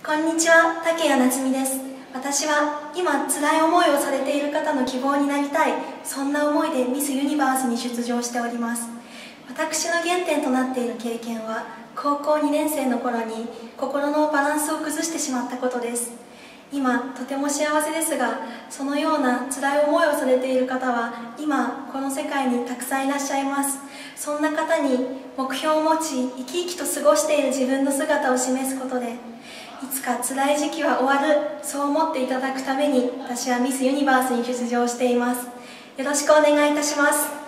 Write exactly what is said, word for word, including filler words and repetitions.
こんにちは、竹谷夏実です。私は今辛い思いをされている方の希望になりたい、そんな思いでミスユニバースに出場しております。私の原点となっている経験は、高校にねん生の頃に心のバランスを崩してしまったことです。今とても幸せですが、そのような辛い思いをされている方は今この世界にたくさんいらっしゃいます。そんな方に目標を持ち、生き生きと過ごしている自分の姿を示すことで、いつか辛い時期は終わる、そう思っていただくために私はミスユニバースに出場しています。よろしくお願いいたします。